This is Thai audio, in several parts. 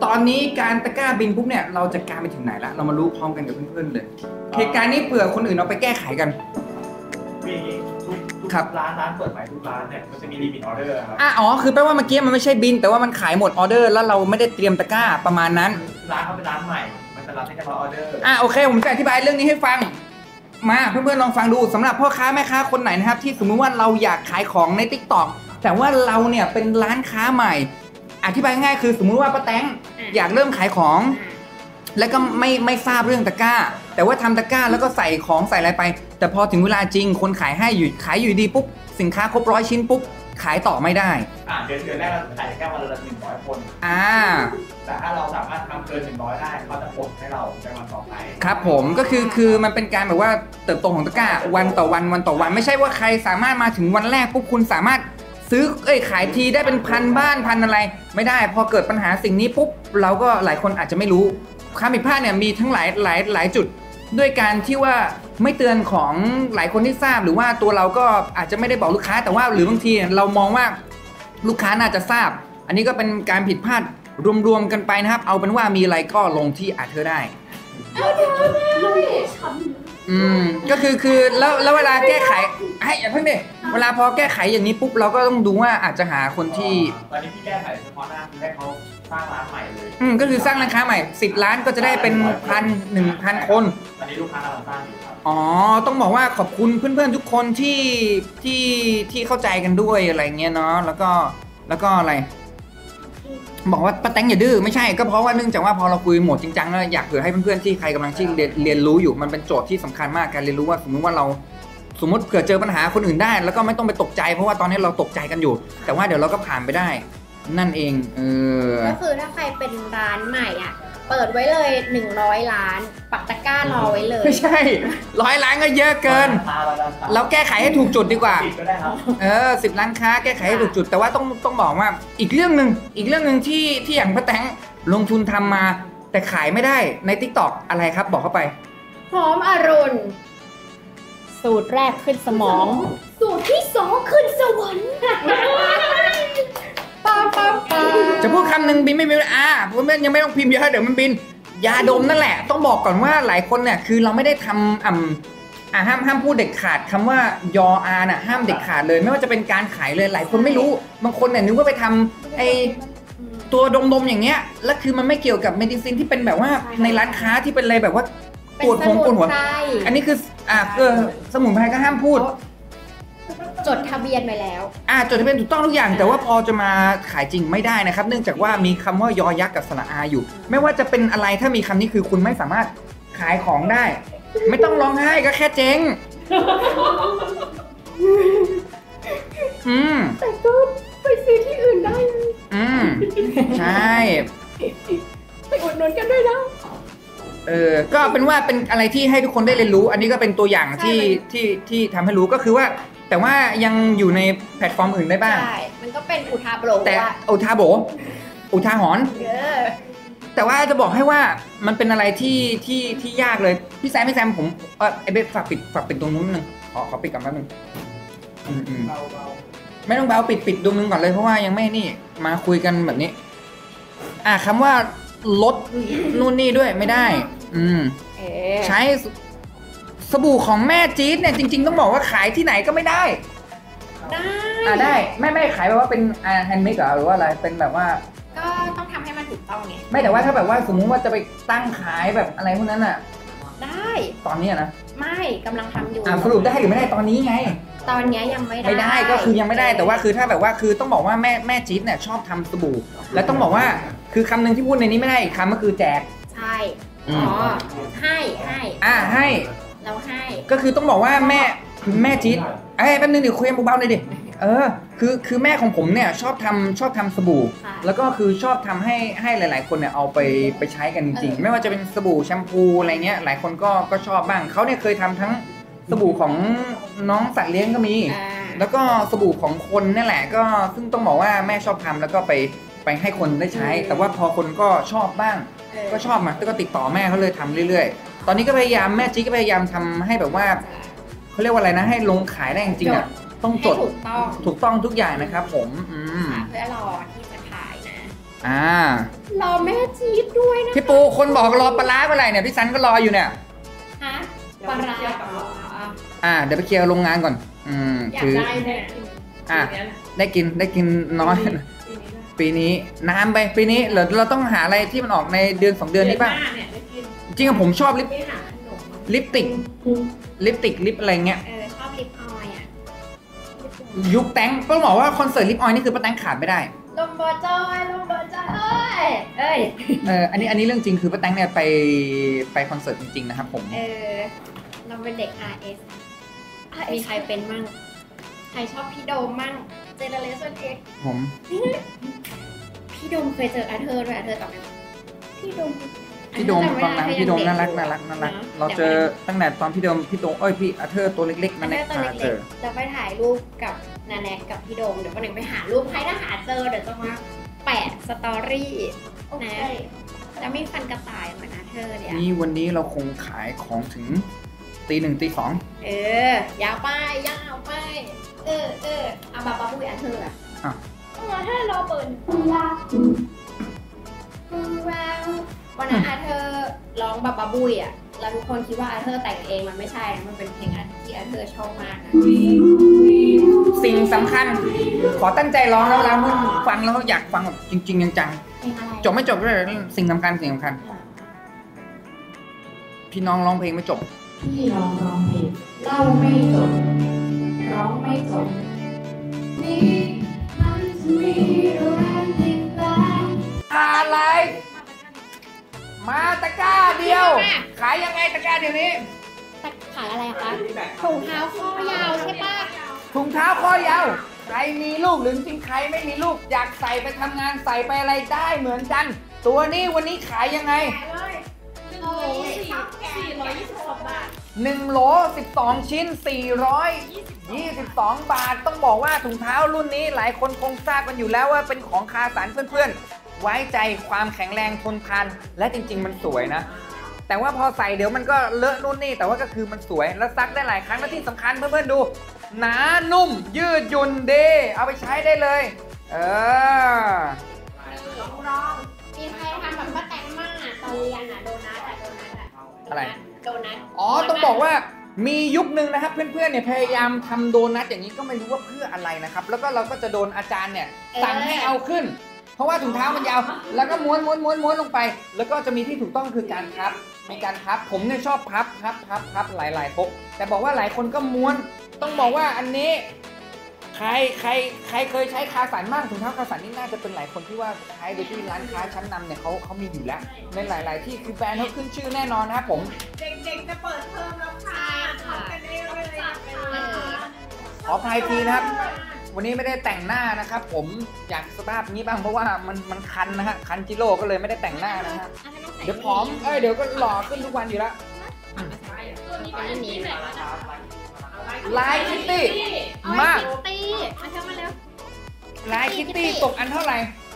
อนนี้การตะกร้าบินปุ๊บเนี่ยเราจะการไปถึงไหนละเรามารู้พร้อมกันกับเพื่อนๆเลยเหตุการณ์นี้เผื่อคนอื่นเอาไปแก้ไขกันครับร้านเปิดใหม่ทุกร้านเนี่ยมันจะมีลิมิตออเดอร์ครับอ๋อคือแปลว่าเมื่อกี้มันไม่ใช่บินแต่ว่ามันขายหมดออเดอร์แล้วเราไม่ได้เตรียมตะกร้าประมาณนั้นร้านเขาเป็นร้านใหม่มันจะรับให้เฉพาะออเดอร์โอเคผมจะอธิบายเรื่องนี้ให้ฟังมาเพื่อนๆลองฟังดูสำหรับพ่อค้าแม่ค้าคนไหนนะครับที่สมมุติว่าเราอยากขายของใน TikTok แต่ว่าเราเนี่ยเป็นร้านค้าใหม่อธิบายง่ายคือสมมุติว่าป้าแตงอยากเริ่มขายของแล้วก็ไม่ทราบเรื่องตะกร้าแต่ว่าทำตะกร้าแล้วก็ใส่ของใส่อะไรไปแต่พอถึงเวลาจริงคนขายให้ขายอยู่ดีปุ๊บสินค้าครบ100 ชิ้นปุ๊บขายต่อไม่ได้เดือนแรกเราขายแค่วันละ100 คนแต่ถ้าเราสามารถทำเกิน100ได้เขาจะปลดให้เราในวันต่อไปครับผมก็คือมันเป็นการแบบว่าเติบโตของตะกร้าวันต่อวันไม่ใช่ว่าใครสามารถมาถึงวันแรกปุ๊บคุณสามารถซื้อขายทีได้เป็นพันบ้านพันอะไรไม่ได้พอเกิดปัญหาสิ่งนี้ปุ๊บเราก็หลายคนอาจจะไม่รู้ความผิดพลาดเนี่ยมีทั้งหลายจุดด้วยการที่ว่าไม่เตือนของหลายคนที่ทราบหรือว่าตัวเราก็อาจจะไม่ได้บอกลูกค้าแต่ว่าหรือบางทีเรามองว่าลูกค้าน่าจะทราบอันนี้ก็เป็นการผิดพลาดรวมกันไปนะครับเอาเป็นว่ามีอะไรก็ลงที่อาเธอได้ก็คือแล้วเวลาแก้ไขให้อย่าเพิ่งดิเวลาพอแก้ไขอย่างนี้ปุ๊บเราก็ต้องดูว่าอาจจะหาคนที่ตอนนี้ที่แก้ไขเฉพาะหน้าคือให้เขาสร้างร้านใหม่เลยก็คือสร้างร้านค้าใหม่10 ล้านก็จะได้เป็น1,000 คนตอนนี้ลูกค้ากำลังสร้างอยู่ครับต้องบอกว่าขอบคุณเพื่อนๆทุกคนที่เข้าใจกันด้วยอะไรเงี้ยเนาะแล้วก็อะไรบอกว่าป้าแตงอย่าดื้อไม่ใช่ก็เพราะว่าเนื่องจากว่าพอเราคุยโหมดจริงจังแล้วอยากเผื่อให้เพื่อนๆที่ใครกำลังที่เรียนรู้อยู่มันเป็นโจทย์ที่สำคัญมากการเรียนรู้ว่าสมมติว่าเราเผื่อเจอปัญหาคนอื่นได้แล้วก็ไม่ต้องไปตกใจเพราะว่าตอนนี้เราตกใจกันอยู่แต่ว่าเดี๋ยวเราก็ผ่านไปได้นั่นเองก็คือถ้าใครเป็นร้านใหม่อ่ะเปิดไว้เลย100 ล้านปักตะกร้ารอไว้เลยไม่ใช่100 ล้านก็เยอะเกินเราแก้ไขให้ถูกจุดดีกว่า10 ล้านค้าแก้ไขให้ถูกจุดแต่ว่าต้องบอกว่าอีกเรื่องหนึ่งที่อย่างป้าแตงลงทุนทำมาแต่ขายไม่ได้ใน TikTok อะไรครับบอกเข้าไปหอมอรุณสูตรแรกขึ้นสมองสูตรที่2ขึ้นสวรรค์จะพูดคำหนึ่งบินไม่บินเพื่อนยังไม่ต้องพิมพ์เยอะเดี๋ยวมันบินยาดมนั่นแหละต้องบอกก่อนว่าหลายคนเนี่ยคือเราไม่ได้ทำห้ามพูดเด็ดขาดคำว่ายออาน่ะห้ามเด็ดขาดเลยไม่ว่าจะเป็นการขายเลยหลายคนไม่รู้บางคนเนี่ยนึกว่าไปทำไอตัวดมอย่างเงี้ยแล้วคือมันไม่เกี่ยวกับเมดิซินที่เป็นแบบว่าในร้านค้าที่เป็นอะไรแบบว่าปวดหัวอันนี้คือสมุนไพรก็ห้ามพูดจดทะเบียนไปแล้วจดทะเบียนถูกต้องทุกอย่างแต่ว่าพอจะมาขายจริงไม่ได้นะครับเนื่องจากว่ามีคำว่ายอยักษ์กับสระอาอยู่ไม่ว่าจะเป็นอะไรถ้ามีคำนี้คือคุณไม่สามารถขายของได้ไม่ต้องร้องไห้ก็แค่เจ๊งแต่ก็ไปซื้อที่อื่นได้ใช่ไปอุดหนุนกันด้วยนะก็เป็นว่าเป็นอะไรที่ให้ทุกคนได้เรียนรู้อันนี้ก็เป็นตัวอย่างที่ทำให้รู้ก็คือว่าแต่ว่ายังอยู่ในแพลตฟอร์มอื่นได้บ้างใช่มันก็เป็นอุทาโบแต่อุทาหอนแต่ว่าจะบอกให้ว่ามันเป็นอะไรที่ยากเลยพี่แซมผมไอเบสฝากปิดตรงนู้นนึงขอปิดก่อนแป๊บนึงไม่ต้องเบาปิดตรงนึงก่อนเลยเพราะว่ายังไม่นี่มาคุยกันแบบนี้คำว่าลดนู่นนี่ด้วยไม่ได้ใช้สบู่ของแม่จี๊ดเนี่ยจริงๆต้องบอกว่าขายที่ไหนก็ไม่ได้ได้ไม่ขายแบบว่าเป็นแฮนด์เมดหรือว่าอะไรเป็นแบบว่าก็ต้องทำให้มันถูกต้องไงไม่แต่ว่าถ้าแบบว่าสมมุติว่าจะไปตั้งขายแบบอะไรพวกนั้นได้ตอนนี้นะไม่กำลังทำอยู่สรุปได้หรือไม่ได้ตอนนี้ไงตอนนี้ยังไม่ได้ก็คือยังไม่ได้แต่ว่าคือถ้าแบบว่าคือต้องบอกว่าแม่จี๊ดเนี่ยชอบทำสบู่แล้วต้องบอกว่าคือคำหนึ่งที่พูดในนี้ไม่ได้อีกคำก็คือแจกใช่ให้เราให้ก็คือต้องบอกว่าแม่จี๊ดแป๊บนึงเดี๋ยวคุยกันเบาๆหน่อยดิคือแม่ของผมเนี่ยชอบทำสบู่แล้วก็คือชอบทำให้หลายๆคนเนี่ยเอาไปใช้กันจริงๆไม่ว่าจะเป็นสบู่แชมพูอะไรเงี้ยหลายคนก็ชอบบ้างเขาเนี่ยเคยทำทั้งสบู่ของน้องสัตว์เลี้ยงก็มีแล้วก็สบู่ของคนนี่แหละก็ซึ่งต้องบอกว่าแม่ชอบทำแล้วก็ไปให้คนได้ใช้แต่ว่าพอคนก็ชอบบ้างก็ชอบมาก็ติดต่อแม่เขาเลยทำเรื่อยๆตอนนี้ก็พยายามแม่จี๊ก็พยายามทำให้แบบว่าเขาเรียกว่าอะไรนะให้ลงขายได้จริงๆต้องจดถูกต้องทุกอย่างนะครับผมเพื่อรอที่จะขายนะรอแม่จี๊ดด้วยนะพี่ปูคนบอกรอปลาร้าเมื่อไหร่เนี่ยพี่ซันก็รออยู่เนี่ยฮะปลาร้าเดี๋ยวไปเคลียร์โรงงานก่อนอยากคือได้เนี่ยได้กินน้อยปีนี้น้ำไปปีนี้เราต้องหาอะไรที่มันออกในเดือน2 เดือนนี้ป่ะจริงๆผมชอบลิปติกลิปอะไรเงี้ยชอบลิปออยล์อ่ะยุคแตงก็บอกว่าคอนเสิร์ตลิปออยนี่คือป้าแตงขาดไม่ได้ลมบอจอยเอ้ยอันนี้เรื่องจริงคือป้าแตงเนี่ยไปคอนเสิร์ตจริงๆนะครับผมเราเป็นเด็ก RS มีใครเป็นมั่งใครชอบพี่โดมมั่งเจเนเรชั่น X ผมพี่โดมเคยเจออาเธอร์ด้วยอาเธอร์จำได้ไหมพี่โดมตอนนั้นพี่โดมน่ารักเราเจอตั้งแต่ตอนพี่อาเธอร์ตัวเล็กๆนั่นแหละเจอจะไปถ่ายรูปกับนาแนกกับพี่โดมเดี๋ยววันหนึ่งไปหารูปให้ถ้าหาเจอเดี๋ยวจะมาแปะสตอรี่นะจะไม่ฟันกระต่ายเหมือนอาเธอร์เนี่ยนี่วันนี้เราคงขายของถึงตี 1 ตี 2 ยาวไปเอาบาบุยอาเธอร์อ่ะอาเธอร์รอเปิดวันนั้นอาเธอร์ร้องบาบุยอ่ะแล้วทุกคนคิดว่าอาเธอร์แต่งเองมันไม่ใช่นะมันเป็นเพลงที่อาเธอร์ชอบมากนะสิ่งสำคัญขอตั้งใจร้องแล้วมึงฟังแล้วอยากฟังแบบจริงๆจังๆจบไม่จบเลยสิ่งสำคัญพี่น้องร้องเพลงไม่จบพี่ร้องเพลงเล่าไม่จบร้องไม่จบนี่มันจะมีอะไรติดตามอะไรมาตะกร้าเดียวขายยังไงตะกร้าเดียวนี้ขายอะไรคะถุงเท้าคอยาวใช่ปะถุงเท้าคอยาวใครมีลูกหรือจริงใครไม่มีลูกอยากใส่ไปทำงานใส่ไปอะไรได้เหมือนกันตัวนี้วันนี้ขายยังไง 422 บาท 1 โหล12 ชิ้น422 บาทต้องบอกว่าถุงเท้ารุ่นนี้หลายคนคงทราบกันอยู่แล้วว่าเป็นของคาสันเพื่อนๆไว้ใจความแข็งแรงทนทานและจริงๆมันสวยนะแต่ว่าพอใส่เดี๋ยวมันก็เลอะนู่นนี่แต่ว่าก็คือมันสวยแล้วซักได้หลายครั้งและที่สำคัญเพื่อนๆดูหนานุ่มยืดหยุ่นดีเอาไปใช้ได้เลยลองมีใครทำแบบป้าแตงมั่งตอนเรียนโดนัทอะไรโดนัทต้องบอกว่ามียุคนึงนะครับเพื่อนๆเนี่ยพยายามทำโดนัทอย่างนี้ก็ไม่รู้ว่าเพื่ออะไรนะครับแล้วก็เราก็จะโดนอาจารย์เนี่ยสั่งให้เอาขึ้นเพราะว่าถุงเท้ามันยาวแล้วก็ม้วนลงไปแล้วก็จะมีที่ถูกต้องคือการพับมีการพับผมเนี่ยชอบพับหลายๆพกแต่บอกว่าหลายคนก็ม้วนต้องบอกว่าอันนี้ใครเคยใช้คาสันบ้างถุงเท้าคาสันนี่น่าจะเป็นหลายคนที่ว่าใช้โดยที่ร้านค้าชั้นนำเนี่ยเขามีอยู่แล้วในหลายๆที่คือแบรนด์เขาขึ้นชื่อแน่นอนนะครับผมเด็กๆจะเปิดเทอมแล้วค่ะทำกันได้เลยขออภัยทีนะครับวันนี้ไม่ได้แต่งหน้านะครับผมอยากสภาพนี้บ้างเพราะว่ามันคันนะฮะคันจิโร่ก็เลยไม่ได้แต่งหน้านะฮะเดี๋ยวผอมเดี๋ยวก็หล่อขึ้นทุกวันอยู่แล้วลายคิตตี้มากลายคิตตี้ตกอันเท่าไหร่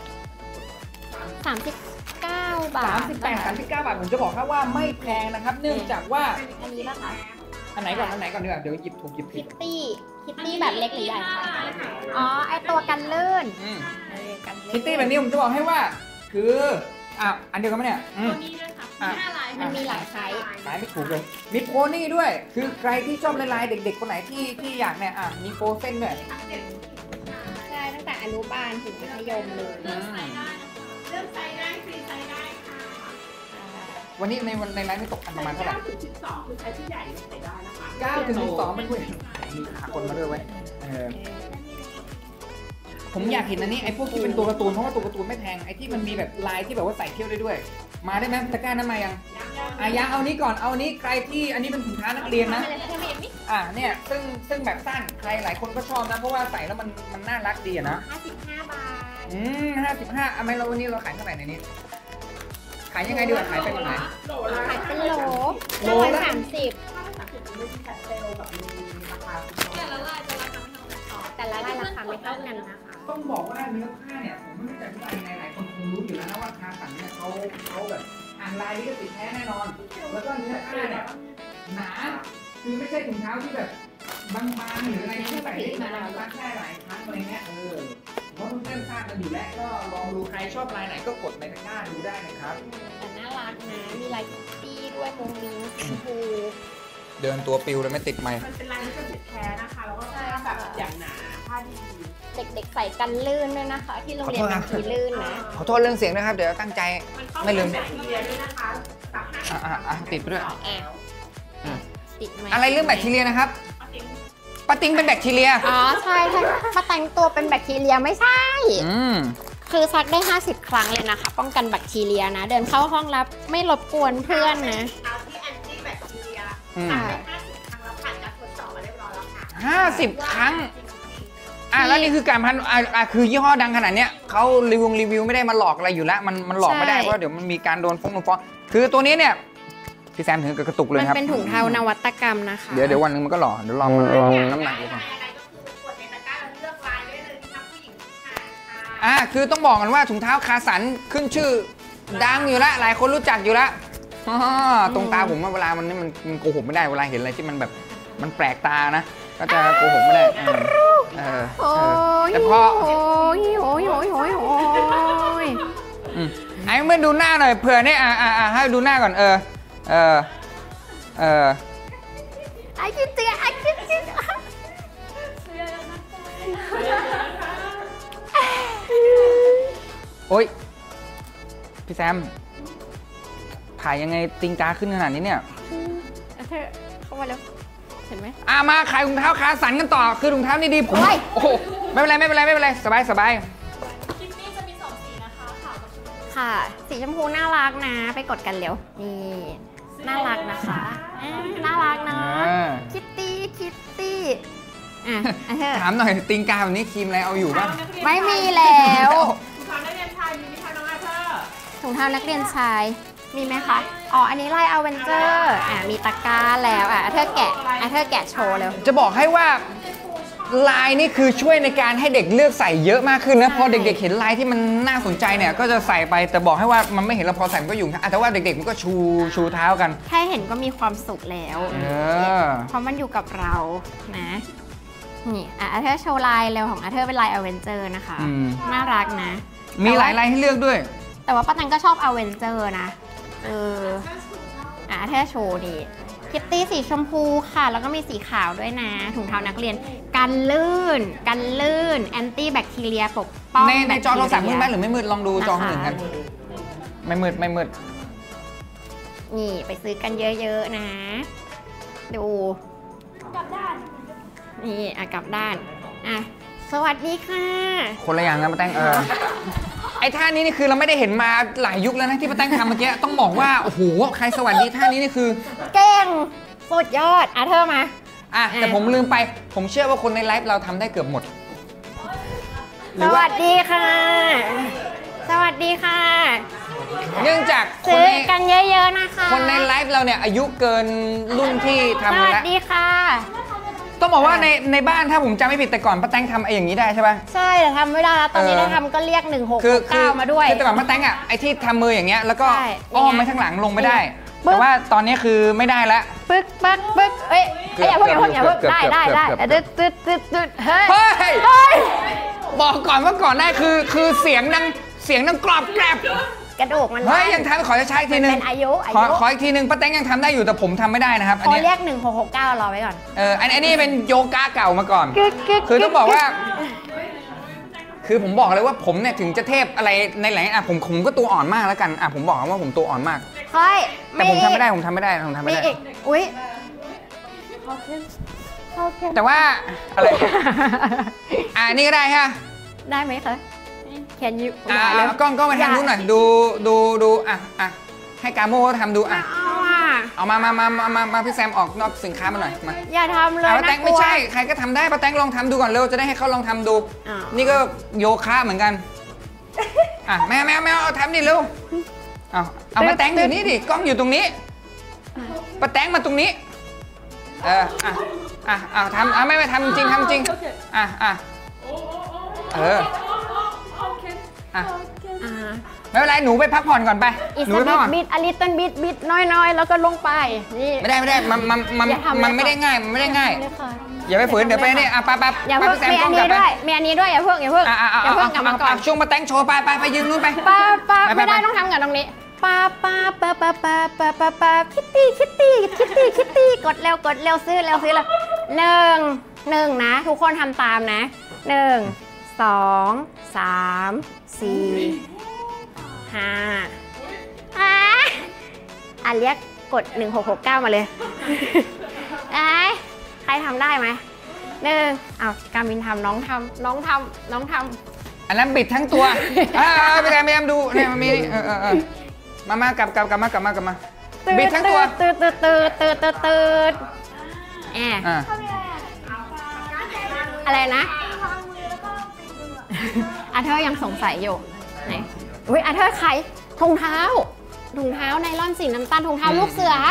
39 บาท 39 บาทผมจะบอกครับว่าไม่แพงนะครับเนื่องจากว่าอันนี้นะคะอันไหนก่อนดีกว่าเดี๋ยวหยิบถูกหยิบผิดคิตตี้แบบเล็กหรือใหญ่คะไอตัวกันลื่นคิตตี้แบบนี้ผมจะบอกให้ว่าคืออันเดียวกันไหมเนี่ยตัวนี้ด้วยค่ะมันมีหลายไซส์ขายไม่ถูกเลยมีโพนี่ด้วยคือใครที่ชอบลายเด็กๆคนไหนที่อยากเนี่ยมีโฟเส้นด้วยใช่ตั้งแต่อนุบาลถึงมัธยมเลยเลือกไซส์ได้ฟรีไซส์ได้ค่ะวันนี้ในไลน์ไม่ตกอันประมาณเท่าไหร่ 9 ถึง 12คือไซส์ที่ใหญ่ใส่ได้นะคะ 9 ถึง 12ไม่คุยมีขาคนมาด้วยไว้ผมอยากเห็นอันนี้ไอ้พวกที่เป็นตัวการ์ตูนเพราะว่าตัวการ์ตูนไม่แพงไอ้ที่มันมีแบบลายที่แบบว่าใส่เที่ยวได้ด้วยมาได้ไหมตะกร้านั้นมายังยังเอานี้ก่อนเอานี้ใครที่อันนี้เป็นถุงเท้านักเรียนนะเนี่ยซึ่งแบบสั้นใครหลายคนก็ชอบนะเพราะว่าใส่แล้วมันน่ารักดีนะ 55 บาท 55เอาไหมเราวันนี้เราขายเท่าไหร่ในนี้ขายยังไงดีกว่าขายเป็นยังไงขายเป็นโหลละ30แต่ละรายราคาไม่เท่ากันนะคะต้องบอกว่าเนื้อผ้าเนี่ยผมไม่รู้จะอธิบายยังไงหลายคนคงรู้อยู่แล้วนะว่าคาสันเนี่ยเขาแบบลายนี้ก็ติดแท้แน่นอนแล้วก็เนื้อผ้าเนี่ยหนาคือไม่ใช่ถุงเท้าที่แบบบางๆหรืออะไรที่ใส่ได้นานรักได้หลายครั้งอะไรเงี้ยเพราะเพื่อนๆทราบกันอยู่แล้วก็ลองดูใครชอบลายไหนก็กดในตะกร้าดูได้นะครับแต่น่ารักนะมีลายคิตตี้ด้วยมุ้งมิ้งชมพูเดินตัวปิวเลยไม่ติดไมค์มันเป็นลายลิขสิทธิ์แท้นะคะ แล้วก็ผ้าแบบอย่างหนาผ้าดีเด็กๆใส่กันลื่นด้วยนะคะ ที่โรงเรียนบางทีลื่นนะขอโทษเรื่องเสียงนะครับเดี๋ยวตั้งใจมันเข้าไม่ลืมแบคทีเรียด้วยนะคะสัก5 ติดไปด้วยติดไหมอะไรเรื่องแบคทีเรียนะครับเอาทิ้งป้าติงเป็นแบคทีเรียอ๋อใช่ใช่ถ้าแต่งตัวเป็นแบคทีเรียไม่ใช่ คือซักได้ 50 ครั้งเลยนะคะ ป้องกันแบคทีเรียนะ เดินเข้าห้องรับไม่รบกวนเพื่อนนะเอาที่แอนตี้แบคทีเรียอืมทำไป50 ครั้งแล้วผ่านการทดสอบมาเรียบร้อยแล้วค่ะ 50 ครั้ง แล้วนี่คือการพันคือยี่ห้อดังขนาดเนี้ยเขารีวิวไม่ได้มาหลอกอะไรอยู่แล้ว มันหลอกไม่ได้ใช่เพราะเดี๋ยวมันมีการโดนฟ้องคือตัวนี้เนี่ยพี่แซมถึงกับกระตุกเลยมันครับเป็นถุงเท้านวัตกรรมนะคะเดี๋ยววันหนึงมันก็หล่อเดี๋ยวลองน้ำหนักดูก่อนอะไรก็คือกดในตะกร้าแล้วเลือกลายได้เลยทั้งผู้หญิงผู้ชายค่ะคือต้องบอกกันว่าถุงเท้าคาสันขึ้นชื่อดังอยู่แล้วหลายคนรู้จักอยู่แล้วตรงตาผมเวลามันโกหกไม่ได้เวลาเห็นอะไรที่มันแบบมันแปลกตานะก็จะโกหกไม่ได้แต่พอไอ้เมื่อดูหน้าหน่อยเผื่อเนี่ยให้ดูหน้าก่อนไอ้คิดเตี้ยไอ้คิดเตี้ยโอ๊ยพี่แซมถ่ายยังไงติงกาขึ้นขนาดนี้เนี่ยเธอเข้ามาแล้วเห็นไหมมาขายถุงเท้าคาสันกันต่อคือถุงเท้านี่ดีผมโอ้โหไม่เป็นไรสบายคลิปนี้จะมี2 สีนะคะขาวกับชมพูค่ะ สีชมพูน่ารักนะ ไปกดกันเร็ว นี่ น่ารักนะคะน่ารักนะคิตตี้เธอถามหน่อยติงกาแบบนี้ครีมอะไรเอาอยู่ป่ะไม่มีแล้วถุงเท้านักเรียนชายมีไหมคะน้องอาเธอร์ถุงเท้านักเรียนชาย มีไหมคะ อ๋อ อันนี้ลายอเวนเจอร์มีตะกร้าแล้วเธอแกะโชว์เร็วจะบอกให้ว่าลายนี่คือช่วยในการให้เด็กเลือกใส่เยอะมากขึ้นนะใช่พอเด็กๆเห็นลายที่มันน่าสนใจเนี่ยก็จะใส่ไปแต่บอกให้ว่ามันไม่เห็นแล้วพอใส่มันก็อยู่แต่ว่าเด็กๆมันก็ชูเท้ากันแค่เห็นก็มีความสุขแล้ว เพราะมันอยู่กับเรานะนี่อาเธอร์โชว์ลายเร็วของอาเธอร์เป็นลายอเวนเจอร์นะคะน่ารักนะมีหลายลายให้เลือกด้วยแต่ว่าป้าตังก็ชอบอเวนเจอร์นะอาเธอร์โชว์ดีคิตตี้สีชมพูค่ะแล้วก็มีสีขาวด้วยนะถุงเท้านักเรียนกันลื่นแอนตี้แบคทีเรียปกป้องในจอโทรศัพท์มืดไหมหรือไม่มืดลองดูจอคนอื่นกันไม่มืดนี่ไปซื้อกันเยอะๆนะดูกลับด้านนี่กลับด้านสวัสดีค่ะคนละอย่างนะป้าแตงไอ้ท่านี้นี่คือเราไม่ได้เห็นมาหลายยุคแล้วนะที่ป้าแตงทำเมื่อกี้ต้องบอกว่าโอ้โหใครสวัสดีท่านี้นี่คือเก่งสุดยอดเธอมาแต่ผมลืมไปผมเชื่อว่าคนในไลฟ์เราทำได้เกือบหมดสวัสดีค่ะสวัสดีค่ะเนื่องจากคนซื้อในกันเยอะๆนะคะคนในไลฟ์เราเนี่ยอายุเกินรุ่นที่ทำสแล้ววัสดีค่ะต้องบอกว่าในบ้านถ้าผมจำไม่ผิดแต่ก่อนป้าแตงทำไอ้อย่างนี้ได้ใช่ป่ะใช่แต่ทำไม่ได้แล้วตอนนี้ได้ทำก็เรียก1669มาด้วยคือแต่ก่อนป้าแตงไอ้ที่ทำมืออย่างเงี้ยแล้วก็ใช่อ้อมไปข้างหลังลงไม่ได้ปึ๊บแต่ว่าตอนนี้คือไม่ได้แล้วปึ๊กเอ้ยอย่าพูดได้ตึ๊ดเฮ้ยบอกก่อนว่าก่อนได้คือเสียงดังกรอบแกรบกระดูกมันเฮ้ยยังทำขอช้าอีกทีนึงเป็นอายุขออีกทีนึงป้าแตงยังทำได้อยู่แต่ผมทำไม่ได้นะครับอันเขานี้เรียก1669รอไว้ก่อนอันนี้เป็นโยคะเก่ามาก่อน คือต้องบอกว่า คือผมบอกเลยว่าผมเนี่ยถึงจะเทพอะไรในหลายผมก็ตัวอ่อนมากแล้วกันผมบอกว่าผมตัวอ่อนมากเฮ้ยแต่ผมทำไม่ได้มีอีกอุ้ยแต่ว่าอะไรนี่ก็ได้ฮะได้ไหมคะCan you กล้องมาทำดูหน่อยดูให้กาโม่ทำดูเอามาพี่แซมออกนอกสินค้ามาหน่อยมาอย่าทำเลยป้าแตงไม่ใช่ใครก็ทำได้ป้าแตงลองทำดูก่อนเร็วจะได้ให้เขาลองทำดูนี่ก็โยคะเหมือนกันแม่เอาทำดิเร็วเอาป้าแตงอยู่นี่ดิกล้องอยู่ตรงนี้ป้าแตงมาตรงนี้ทำไม่ทำจริงไม่เป็นไรหนูไปพักผ่อนก่อนไปหนูไปพักผ่อนบิดอลิตเติ้ลบิดน้อยๆแล้วก็ลงไปนี่ไม่ได้มันไม่ได้ง่ายอย่าไปฝืนเดี๋ยวไปนี่ไปอย่าเพิ่งมีอันนี้ด้วยมีอันนี้ด้วยอย่าเพิ่งอย่าเพิ่งกลับมาก่อนช่วงมาแต่งโชว์ไปยืนนู้นไปป้าไม่ได้ต้องทำกับตรงนี้ป้าคิตตี้กดเร็วซื้อเลยหนึ่งนะทุกคนทำตามนะ1 2 3 4 5เรียกกด1669มาเลยใครทำได้ไหมการบินทำน้องทำอันนั้นบิดทั้งตัวไม่ได้ดูเนี่ยมันมีมากลับมาบิดทั้งตัวอะไรนะอาเธอร์ยังสงสัยอยู่ไหนอุ้ยอาเธอร์ใครถุงเท้าไนล่อนสีน้ำตาลถุงเท้าลูกเสือ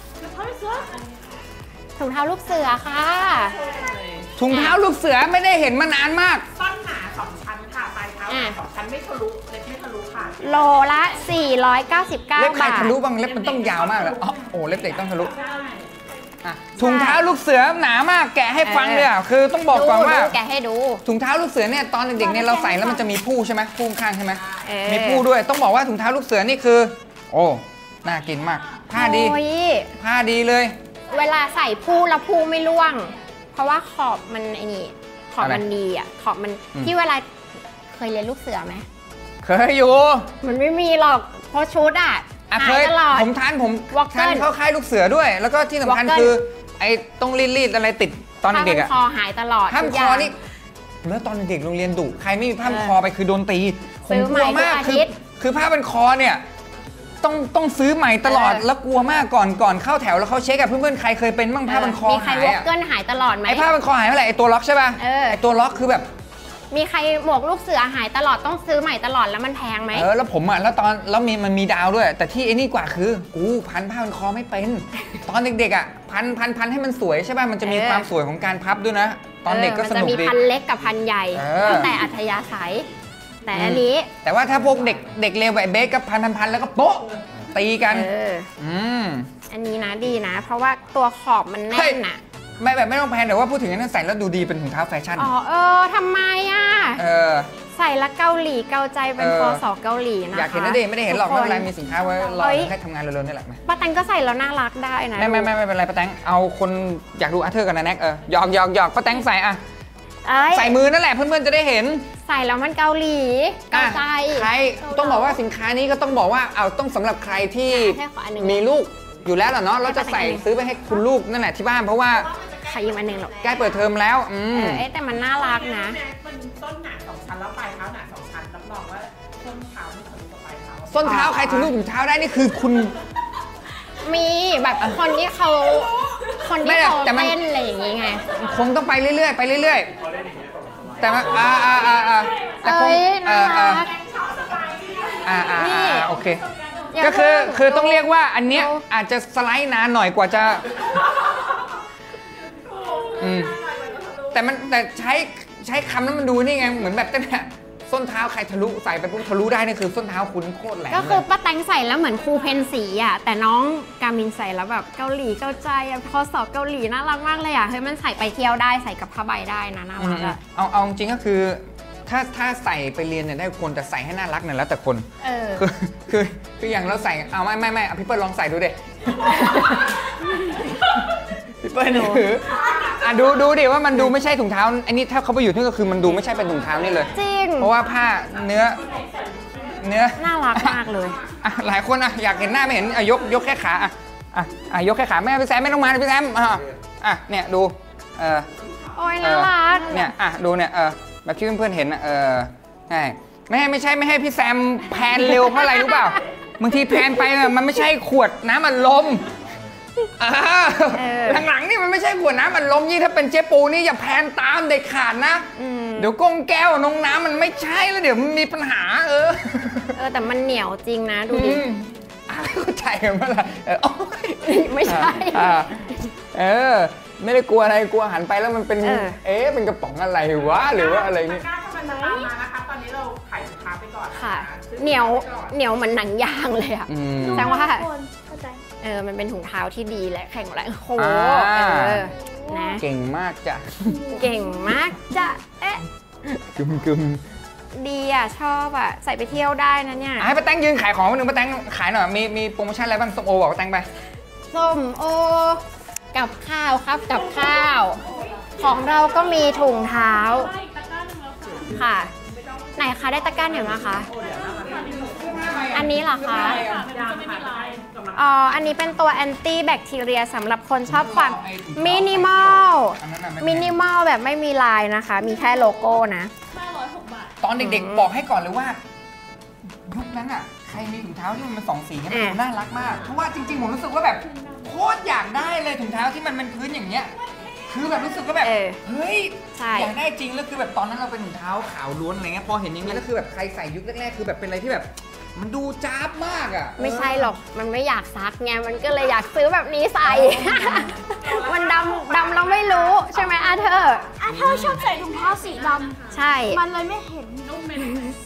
ถุงเท้าลูกเสือค่ะถุงเท้าลูกเสือไม่ได้เห็นมานานมากส้นหนา2 ชั้นค่ะปลายเท้า2 ชั้นไม่ทะลุเล็บไม่ทะลุค่ะโลละ499 เล็บใครทะลุบ้างเล็บมันต้องยาวมากเลยโอ้เล็บเด็กต้องทะลุถุงเท้าลูกเสือหนามากแกะให้ฟังเลยคือต้องบอกก่อนว่าแกะให้ดูถุงเท้าลูกเสือเนี่ยตอนเด็กๆเนี่ยเราใส่แล้วมันจะมีผู้ใช่ไหมผู้ข้างใช่ไหมมีผู้ด้วยต้องบอกว่าถุงเท้าลูกเสือนี่คือโอ้น่ากินมากผ้าดีเลยเวลาใส่ผู้แล้วผู้ไม่ร่วงเพราะว่าขอบมันขอบมันดีขอบมันที่เวลาเคยเรียนลูกเสือไหมเคยอยู่มันไม่มีหรอกเพราะชุดเคยผมทานเข้าค่ายลูกเสือด้วยแล้วก็ที่สำคัญคือไอ้ต้องรีดอะไรติดตอนเด็กคอหายตลอดผ้าคอนี่แล้วตอนเด็กโรงเรียนดุใครไม่มีผ้าคอไปคือโดนตีผมกลัวมากคือผ้าพันคอเนี่ยต้องซื้อใหม่ตลอดแล้วกลัวมากก่อนเข้าแถวแล้วเขาเช็คกับเพื่อนๆใครเคยเป็นบ้างผ้าพันคอหายมีใครวอล์กเกิลหายตลอดไหมไอ้ผ้าพันคอหายเมื่อไหร่ไอ้ตัวล็อกใช่ป่ะไอ้ตัวล็อกคือแบบมีใครหมวกลูกเสือหายตลอดต้องซื้อใหม่ตลอดแล้วมันแพงไหมแล้วผมแล้วมันมีดาวด้วยแต่ที่ไอ้นี่กว่าคือกูพันผ้าพันคอไม่เป็นตอนเด็กๆพันให้มันสวยใช่ป่ะมันจะมีความสวยของการพับด้วยนะตอนเด็กก็สนุกดีมันจะมีพันเล็กกับพันใหญ่แล้วแต่อัธยาศัยแต่อันนี้แต่ว่าถ้าพวกเด็กเลวแบบเบสก็พันแล้วก็โป๊ะตีกันอันนี้นะดีนะเพราะว่าตัวขอบมันแน่นน่ะไม่ต้องแพงแต่ว่าพูดถึงนั้นใส่แล้วดูดีเป็นถุงเท้าแฟชั่นทำไมใส่แล้วเกาหลีเกาใจเป็นพศเกาหลีนะคะอยากเห็นนะเดไม่ได้เห็นหรอกไม่เป็นไรมีสินค้าไว้รอให้ทำงานเร็วๆนี่แหละป้าแตงก็ใส่แล้วน่ารักได้นะไม่เป็นไรป้าแตงเอาคนอยากดูอาเธอร์กับนาแน็กหยอกป้าแตงใส่ใส่มือนั่นแหละเพื่อนๆจะได้เห็นใส่แล้วมันเกาหลีเกาใจใครต้องบอกว่าสินค้านี้ก็ต้องบอกว่าต้องสำหรับใครที่มีลูกอยู่แล้วเหรอเนาะเราจะใส่ซื้อไปให้คุณลูกนั่นแหละที่บ้านเพราะว่าใครยืมอันนึงหรอกใกล้เปิดเทอมแล้วแต่มันน่ารักนะมันต้นหนา2 ชั้นแล้วปลายเท้าหนา2 ชั้นรับรองว่าส้นเท้าไม่ทะลุกับปลายเท้าส้นเท้าใครทะลุถึงเท้าได้นี่คือคุณมีแบบคนที่เขาเต้นอะไรอย่างงี้ไงคงต้องไปเรื่อยแต่ว่าแต่คงโอเคก็คือต้องเรียกว่าอันเนี้ยอาจจะสไลด์นานหน่อยกว่าจะแต่ใช้คำนั้นมันดูนี่ไงเหมือนแบบตั้งแต่ส้นเท้าใครทะลุใส่ไปปุ๊บทะลุได้นี่คือส้นเท้าคุณโคตรแหลมก็คือป้าแตงใส่แล้วเหมือนครูเพนสีแต่น้องกามินใส่แล้วแบบเกาหลีเกาใจพอสอบเกาหลีน่ารักมากเลยเฮ้ยมันใส่ไปเที่ยวได้ใส่กับผ้าใบได้นะน่ารักเอาจริงก็คือถ้าใส่ไปเรียนเนี่ยได้คนแต่ใส่ให้น่ารักเนี่ยแล้วแต่คนคืออย่างเราใส่ไม่พี่เปิ้ลลองใส่ดูเด็พี่เปิ้ลถือดูดิว่ามันดูไม่ใช่ถุงเท้าอันนี้ถ้าเขาไปอยู่ที่ก็คือมันดูไม่ใช่เป็นถุงเท้านี่เลยจริงเพราะว่าผ้าเนื้อน่ารักมากเลยหลายคนอยากเห็นหน้าไม่เห็นยกแค่ขายกแค่ขาแม่พี่แซมไม่ต้องมาพี่แซมเนี่ยดูโอ้ยน่ารักเนี่ยดูเนี่ยแบบที่เพื่อนๆเห็นใช่ไม่ให้พี่แซมแพนเร็วเพราะอะไรรู้เปล่าบางทีแพนไปมันไม่ใช่ขวดน้ำอัดลมหลังๆนี่มันไม่ใช่ขวดน้ำอัดลมยิ่งถ้าเป็นเจ๊ปูนี่อย่าแพนตามเด็ดขาดนะเดี๋ยวก้งแก้วนงน้ำมันไม่ใช่แล้วเดี๋ยวมันมีปัญหาแต่มันเหนียวจริงนะดูดิเข้าใจไหมล่ะไม่ใช่ไม่ได้กลัวอะไรกลัวหันไปแล้วมันเป็นเป็นกระป๋องอะไรวะหรือว่าอะไรนี่ถ้ามันตามมานะคะตอนนี้เราขายสินค้าไปก่อนค่ะเหนียวเหมือนหนังยางเลยแสดงว่ามันเป็นถุงเท้าที่ดีและแข็งแรงโค้นะเก่งมากจ้ะเก่งมากจ้ะกึมดีอ่ะชอบอ่ะใส่ไปเที่ยวได้นะเนี่ยให้ป้าแตงยืนขายของคนหนึ่งป้าแตงขายหน่อยมีโปรโมชั่นอะไรบ้างส้มโอบอกป้าแตงไปส้มโอกับข้าวครับกับข้าว ของเราก็มีถุงเท้าค่ะไหนคะได้ตะกร้าไหนมาคะอันนี้เหรอคะอันนี้เป็นตัวแอนตี้แบคทีเรียสำหรับคนชอบความมินิมอลแบบไม่มีลายนะคะมีแค่โลโก้นะตอนเด็กๆบอกให้ก่อนเลยว่ายุคนั้นอ่ะใครมีถุงเท้าที่มันเป็น2 สีเนี่ยมันน่ารักมากเพราะว่าจริงๆผมรู้สึกว่าแบบโคตรอยากได้เลยถุงเท้าที่มันเป็นพื้นอย่างเงี้ยคือแบบรู้สึกว่าแบบเฮ้ยอยากได้จริงแล้วคือแบบตอนนั้นเราเป็นถุงเท้าขาวล้วนอะไรเงี้ยพอเห็นอย่างเงี้ยแล้วคือแบบใครใส่ยุคแรกๆคือแบบเป็นอะไรที่แบบมันดูจ้าบมากอ่ะไม่ใช่หรอกมันไม่อยากซักไงมันก็เลยอยากซื้อแบบนี้ใส่ มันดำเราไม่รู้ใช่ไหมอาเธอร์ชอบใส่ถุงเท้าสีดำใช่มันเลยไม่เห็นนุ่มไห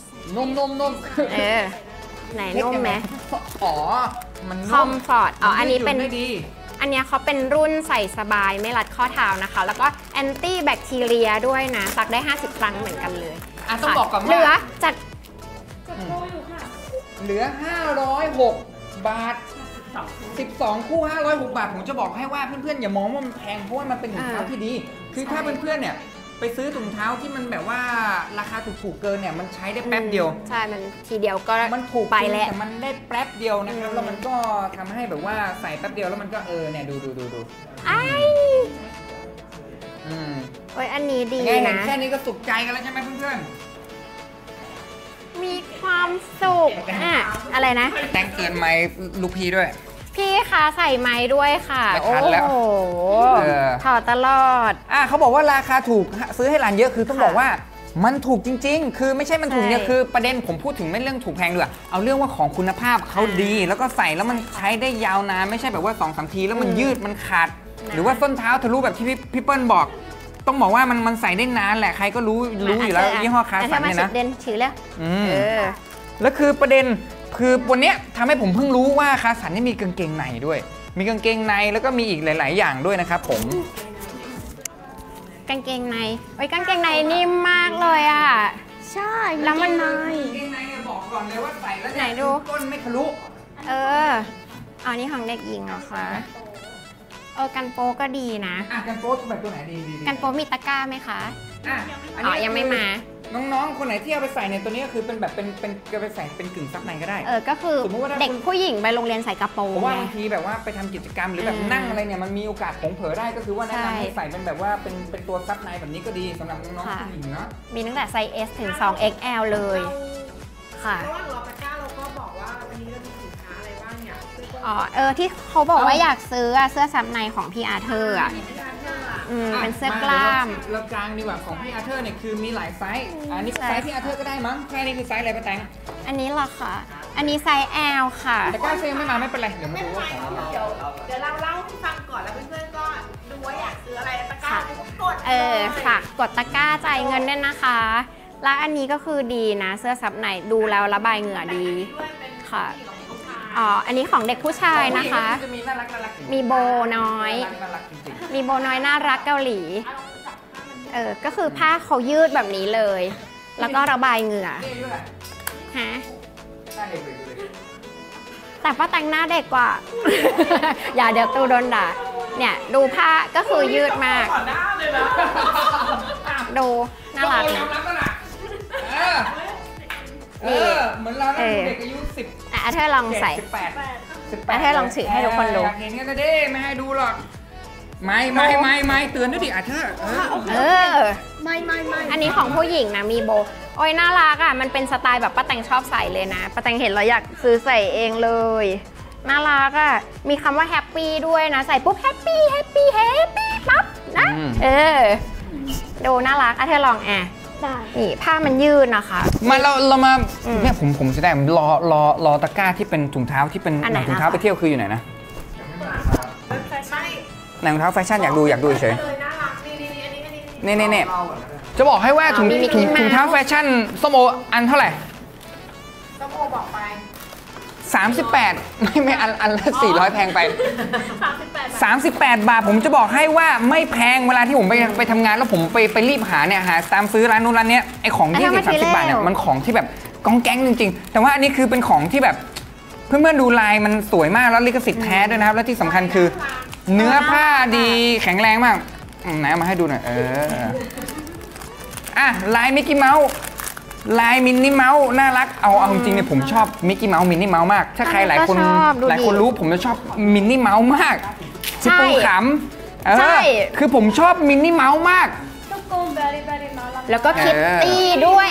นนุ่มไหมอ๋อมันคอมฟอร์ตอันนี้เป็นอันนี้เขาเป็นรุ่นใส่สบายไม่รัดข้อเท้านะคะแล้วก็แอนตี้แบคทีเรียด้วยนะซักได้50 ครั้งเหมือนกันเลยต้องบอกก่อนว่าเหลือจัดโปรอยู่ค่ะเหลือ506 บาท12 คู่506 บาทผมจะบอกให้ว่าเพื่อนๆอย่ามองว่ามันแพงเพราะว่ามันเป็นถุงเท้าที่ดีคือถ้าเพื่อนๆเนี่ยไปซื้อถุงเท้าที่มันแบบว่าราคาถูกๆเกินเนี่ยมันใช้ได้แป๊บเดียวใช่มันทีเดียวก็มันถูกไปแล้วแต่มันได้แป๊บเดียวนะครับแล้วมันก็ทำให้แบบว่าใส่แป๊บเดียวแล้วมันก็เนี่ยดูโอ้ยอันนี้ดีนะแค่นี้ก็สุขใจกันแล้วใช่ไหมเพื่อนๆมีความสุขอะไรนะแต่งเตือนไม้ลูกพี่ด้วยพี่คะใส่ไม้ด้วยค่ะโอ้โหถอดตลอดเขาบอกว่าราคาถูกซื้อให้หลานเยอะคือต้องบอกว่ามันถูกจริงๆคือไม่ใช่มันถูกเนี่ยคือประเด็นผมพูดถึงไม่เรื่องถูกแพงด้วยเอาเรื่องว่าของคุณภาพเขาดีแล้วก็ใส่แล้วมันใช้ได้ยาวนานไม่ใช่แบบว่า 2-3 ทีแล้วมันยืดมันขาดหรือว่าส้นเท้าทะลุแบบที่พี่เปิ้ลบอกต้องบอกว่ามันใส่ได้นานแหละใครก็รู้อยู่แล้วยี่ห้อคาสันเนี่ยนะถือแล้วแล้วคือประเด็นคือวันนี้ทำให้ผมเพิ่งรู้ว่าคาสันนี่มีกางเกงในด้วยมีกางเกงในแล้วก็มีอีกหลายๆอย่างด้วยนะครับผมกางเกงในกางเกงในนิ่มมากเลยอ่ะใช่แล้วมันกางเกงในเนี่ยบอกก่อนเลยว่าใส่แล้วไหนดูก้นไม่ทะลุอันนี้ของเด็กหญิงเหรอคะกันโปก็ดีนะกันโปแบบตัวไหนดีกันโปมีตะกร้าไหมคะยังไม่มาน้องๆคนไหนที่เอาไปใส่เนี่ยตัวนี้ก็คือเป็นแบบเป็นไปใส่เป็นกึ่งซับในก็ได้ก็คือเด็กผู้หญิงไปโรงเรียนใส่กระโปรงเพราะว่าบางทีแบบว่าไปทำกิจกรรมหรือแบบนั่งอะไรเนี่ยมันมีโอกาสผงเผลอได้ก็คือว่าแนะนำให้ใส่เป็นแบบว่าเป็นตัวซับในแบบนี้ก็ดีสำหรับน้องๆผู้หญิงเนาะมีตั้งแต่ไซส์ S ถึง 2XL เลยค่ะระหว่างรอตะกร้าเราก็บอกว่าวันนี้เรามีสินค้าอะไรบ้างเนี่ยที่เขาบอกว่าอยากซื้อเสื้อซับในของพี่อาร์เธอร์เป็นเสื้อกล้ามเรากลางดีกว่าของพี่อาร์เธอร์เนี่ยคือมีหลายไซส์อันนี้ไซส์พี่อาร์เธอร์ก็ได้มั้งแค่นี้คือไซส์อะไรป้าแตงอันนี้เหรอคะอันนี้ไซส์ L ค่ะแต่ก้าเซลไม่มาไม่เป็นไรเดี๋ยวมาดูว่าของเราเดี๋ยวเราเล่าให้ฟังก่อนแล้วเพื่อนๆก็ดูว่าอยากซื้ออะไรตะกร้ากดฝากกดตะกร้าจ่ายเงินด้วยนะคะและอันนี้ก็คือดีนะเสื้อซับในดูแล้วระบายเหงื่อดีค่ะอันนี้ของเด็กผู้ชายนะคะมีโบน้อยมีโบน้อยน่ารักเกาหลีก็คือผ้าเขายืดแบบนี้เลยแล้วก็ระบายเหงื่อแต่ป้าแต่งหน้าเด็กกว่าอย่าเดี๋ยวตูโดนด่าเนี่ยดูผ้าก็คือยืดมากดูน่ารักเหมือนเราเด็กอายุ10 เธอลองใส่เธอลองถือให้ทุกคนดูอยากเห็นกันดิไม่ให้ดูหรอกไม่เตือนด้วยดิเธอไม่อันนี้ของผู้หญิงนะมีโบน่ารักมันเป็นสไตล์แบบป้าแตงชอบใส่เลยนะป้าแตงเห็นแล้วอยากซื้อใส่เองเลยน่ารักมีคำว่าแฮปปี้ด้วยนะใส่ปุ๊บแฮปปี้ปั๊บนะดูน่ารักเธอลองนี่ผ้ามันยืดนะคะมาเรามาเนี่ยผมจะได้รอตะกร้าที่เป็นถุงเท้าที่เป็นถุงเท้าไปเที่ยวคืออยู่ไหนนะไหนถุงเท้าแฟชั่นอยากดูเฉยนี่จะบอกให้ว่าถุงเท้าแฟชั่นส้มโออันเท่าไหร่ส้มโอบอกไป 38ไม่อันละ400แพงไป38 บาทผมจะบอกให้ว่าไม่แพงเวลาที่ผมไปทำงานแล้วผมไปรีบหาเนี่ยหาตามซื้อร้านนู้นร้านเนี้ยไอของ20-30 บาทเนี่ยมันของที่แบบก้องแก๊งจริงๆแต่ว่าอันนี้คือเป็นของที่แบบเพื่อนๆดูลายมันสวยมากแล้วลิขสิทธิ์แท้ด้วยนะครับและที่สำคัญคือเนื้อผ้าดีแข็งแรงมากไหนมาให้ดูหน่อยลายมิกกี้เมาส์ลายมินนี่เมาส์น่ารักเอาจริงๆเนี่ยผมชอบมิกกี้เมาส์มินนี่เมาส์มากถ้าใครหลายคนรู้ผมจะชอบมินนี่เมาส์มากคือปูขำคือผมชอบมินนี่เมาส์มากแล้วก็คิตตี้ด้วย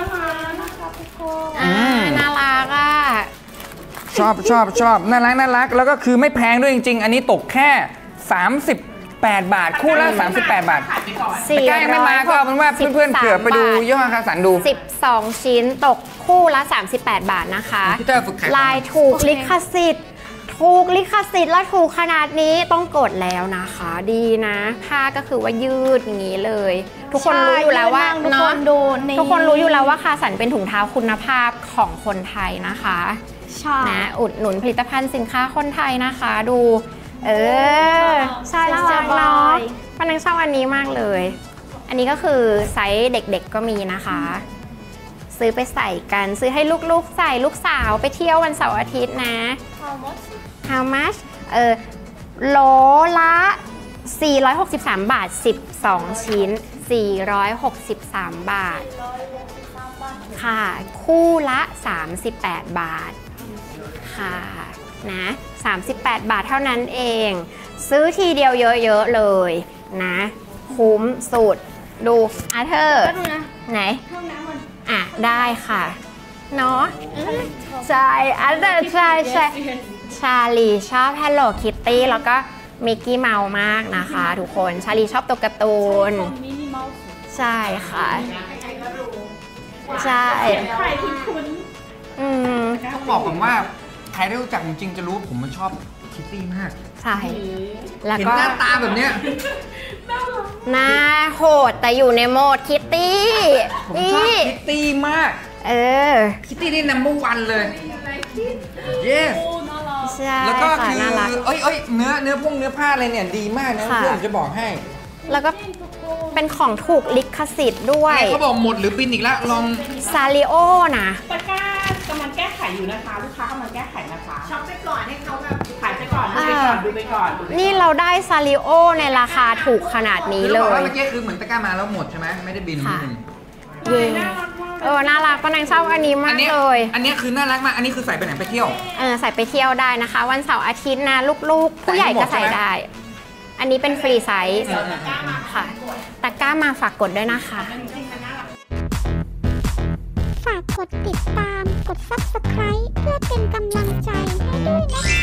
น่ารักอ่ะชอบน่ารักแล้วก็คือไม่แพงด้วยจริงๆอันนี้ตกแค่38 บาทคู่ละ38 บาทแต่ใกล้ไม่มาก็เอาเป็นว่าเพื่อนๆเผื่อไปดูย่อคาสันดู 12 ชิ้นตกคู่ละ38 บาทนะคะลายถูกลิขสิทธิ์และถูกขนาดนี้ต้องกดแล้วนะคะดีนะผ้าก็คือว่ายืดอย่างนี้เลยทุกคนรู้อยู่แล้วว่าเนาะทุกคนรู้อยู่แล้วว่าคาสันเป็นถุงเท้าคุณภาพของคนไทยนะคะนะอุดหนุนผลิตภัณฑ์สินค้าคนไทยนะคะดูใช่น่ารักเนาะป้านังชอบอันนี้มากเลยอันนี้ก็คือไซส์เด็กๆก็มีนะคะซื้อไปใส่กันซื้อให้ลูกๆใส่ลูกสาวไปเที่ยววันเสาร์อาทิตย์นะ How much โลละ463 บาท12 ชิ้น463 บาทค่ะคู่ละ38 บาทค่ะนะ38 บาทเท่านั้นเองซื้อทีเดียวเยอะๆเลยนะคุ้มสุดดูเธอไหนได้ค่ะเนาะใช่ใช่ชาลีชอบ Hello Kitty แล้วก็มิกกี้เมาส์มากนะคะทุกคนชาลีชอบตัวการ์ตูนใช่ค่ะใช่ต้องบอกผมว่าใครได้รู้จักจริงๆจะรู้ผมมันชอบคิตตี้มากใช่แล้วก็เห็นหน้าตาแบบเนี้ยหน้าโหดแต่อยู่ในโหมดคิตตี้ผมชอบคิตตี้มากคิตตี้นี่number 1เลย yes แล้วก็คือเนื้อผ้าอะไรเนี่ยดีมากนะเพื่อนจะบอกให้แล้วก็เป็นของถูกลิขสิทธิ์ด้วยเขาบอกหมดหรือปินอีกแล้วลองซาริโอนะตะกร้ากำลังแก้ไขอยู่นะคะลูกค้ากำลังแก้ไขนะคะช็อปไปก่อนให้เขาแบบขายไปก่อนดูไปก่อนนี่เราได้ซาริโอในราคาถูกขนาดนี้เลยเมื่อกี้คือเหมือนตะกร้ามาแล้วหมดใช่ไหมไม่ได้บินน่ารักป้านางชอบอันนี้มากเลยอันนี้คือน่ารักมากอันนี้คือใส่ไปไหนไปเที่ยวใส่ไปเที่ยวได้นะคะวันเสาร์อาทิตย์นะลูกๆผู้ใหญ่ก็ใส่ได้อันนี้เป็นฟรีไซส์ค่ะตะกร้ามาฝากกดด้วยนะคะฝากกดติดตามกด Subscribe เพื่อเป็นกำลังใจให้ด้วยนะคะ